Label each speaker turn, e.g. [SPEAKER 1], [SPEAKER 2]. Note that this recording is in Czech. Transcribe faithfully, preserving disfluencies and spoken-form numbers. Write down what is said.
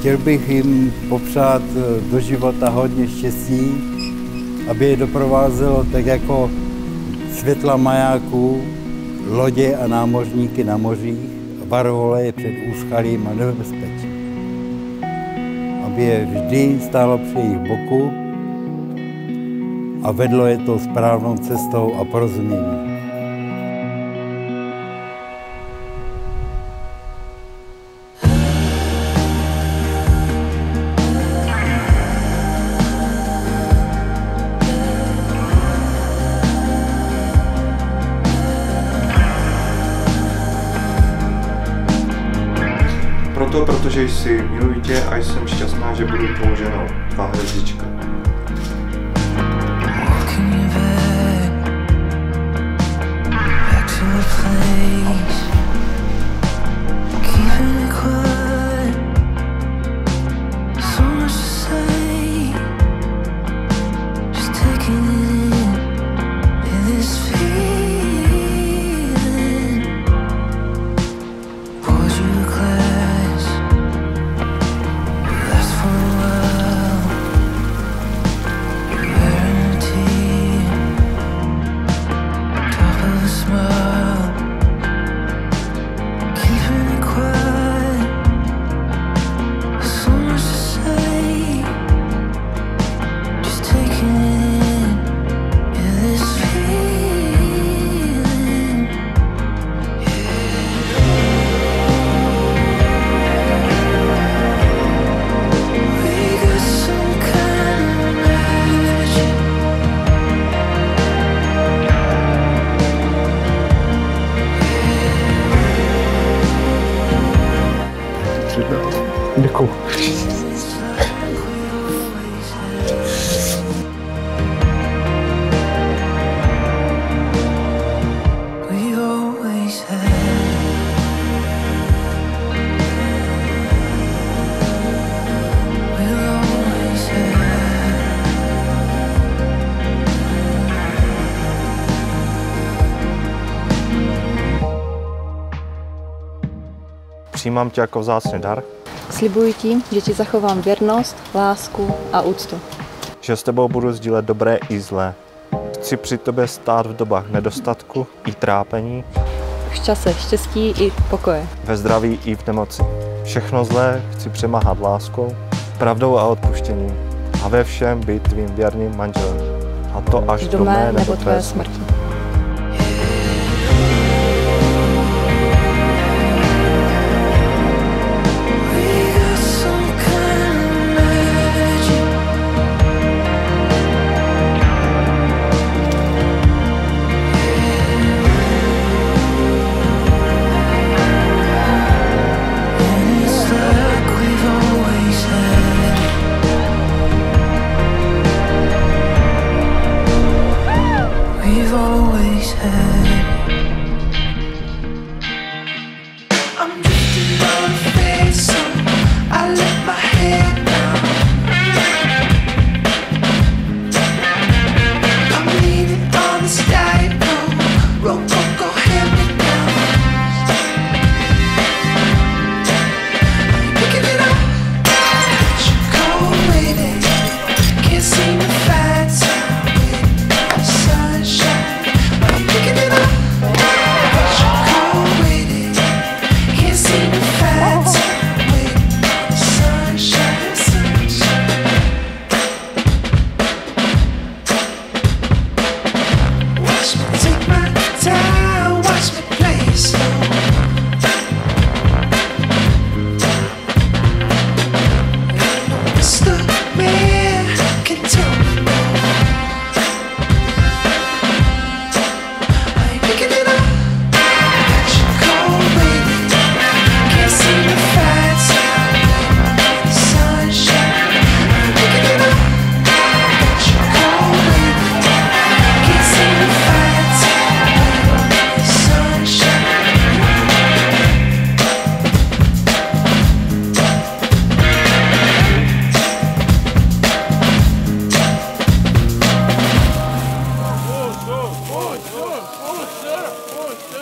[SPEAKER 1] Chtěl bych jim popřát do života hodně štěstí, aby je doprovázelo tak jako světla majáků, lodě a námořníky na mořích, varovalo je před úskalím a nebezpečím. Aby je vždy stálo při jejich boku a vedlo je tou správnou cestou a porozuměním.
[SPEAKER 2] Proto, protože jsi miluji tě a jsem šťastná, že budu tvou ženou. Tvá hvězdička.
[SPEAKER 3] Děkuju.
[SPEAKER 2] Přijímám tě jako vzácný dar.
[SPEAKER 4] Slibuji ti, že ti zachovám věrnost, lásku a úctu.
[SPEAKER 2] Že s tebou budu sdílet dobré i zlé. Chci při tobě stát v dobách nedostatku i trápení.
[SPEAKER 4] V čase štěstí i pokoje.
[SPEAKER 2] Ve zdraví i v nemoci. Všechno zlé chci přemáhat láskou, pravdou a odpuštěním. A ve všem být tvým věrným manželem. A to až do mé nebo tvé smrti.
[SPEAKER 5] Push, push, push, push.